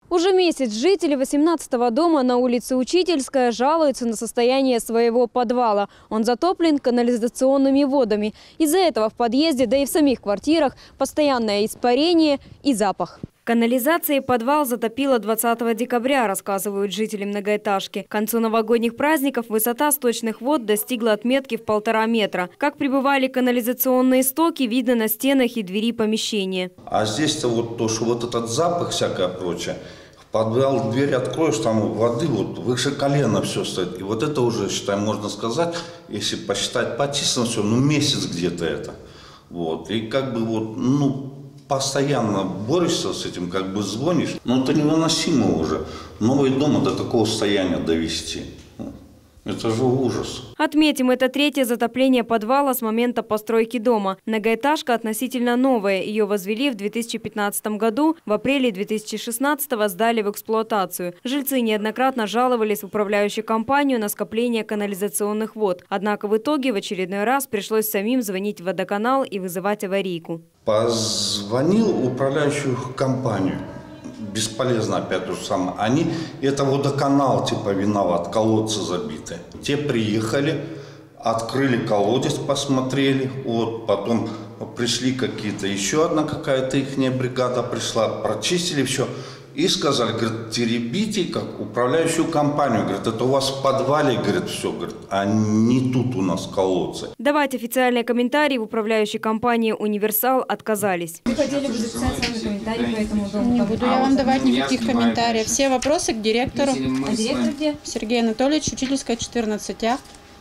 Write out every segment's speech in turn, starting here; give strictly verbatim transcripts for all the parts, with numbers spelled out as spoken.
Уже месяц жители восемнадцатого дома на улице Учительская жалуются на состояние своего подвала. Он затоплен канализационными водами. Из-за этого в подъезде, да и в самих квартирах постоянное испарение и запах. Канализацией подвал затопило двадцатого декабря, рассказывают жители многоэтажки. К концу новогодних праздников высота сточных вод достигла отметки в полтора метра. Как прибывали канализационные стоки, видно на стенах и двери помещения. А здесь-то вот то, что вот этот запах, всякое прочее, в подвал дверь откроешь, там воды вот выше колена все стоит. И вот это уже, считай, можно сказать, если посчитать по числам все, ну месяц где-то это. Вот. И как бы вот, ну... постоянно борешься с этим, как бы звонишь, но это невыносимо уже. Новый дом до такого состояния довести. Это же ужас. Отметим, это третье затопление подвала с момента постройки дома. Многоэтажка относительно новая. Ее возвели в две тысячи пятнадцатом году. В апреле две тысячи шестнадцатого сдали в эксплуатацию. Жильцы неоднократно жаловались в управляющую компанию на скопление канализационных вод. Однако в итоге в очередной раз пришлось самим звонить в водоканал и вызывать аварийку. Позвонил в управляющую компанию. Бесполезно опять то же самое. Они, это водоканал типа виноват, колодцы забиты. Те приехали, открыли колодец, посмотрели, вот, потом пришли какие-то, еще одна какая-то ихняя бригада пришла, прочистили все. И сказали, говорит, теребите как управляющую компанию. Говорит, это у вас в подвале, говорит, все, говорит, а не тут у нас колодцы. Давать официальные комментарии в управляющей компании «Универсал» отказались. Вы хотели бы записать сами комментарии по этому дому? Не буду я вам давать никаких комментариев. Все вопросы к директору. А директор где? Сергей Анатольевич, Учительская, четырнадцать А.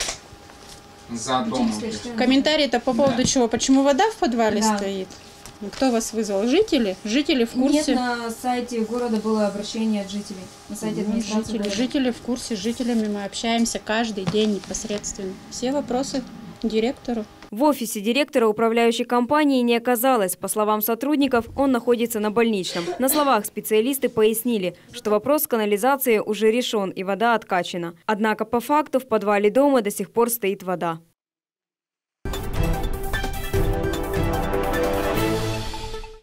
За домом. Комментарии-то по поводу чего? Почему вода в подвале Да. стоит? Кто вас вызвал? Жители? Жители в курсе? Нет, на сайте города было обращение от жителей. На сайте администрации Жители, города. жители в курсе, с жителями мы общаемся каждый день непосредственно. Все вопросы к директору. В офисе директора управляющей компании не оказалось. По словам сотрудников, он находится на больничном. На словах специалисты пояснили, что вопрос с канализацией уже решен и вода откачана. Однако по факту в подвале дома до сих пор стоит вода.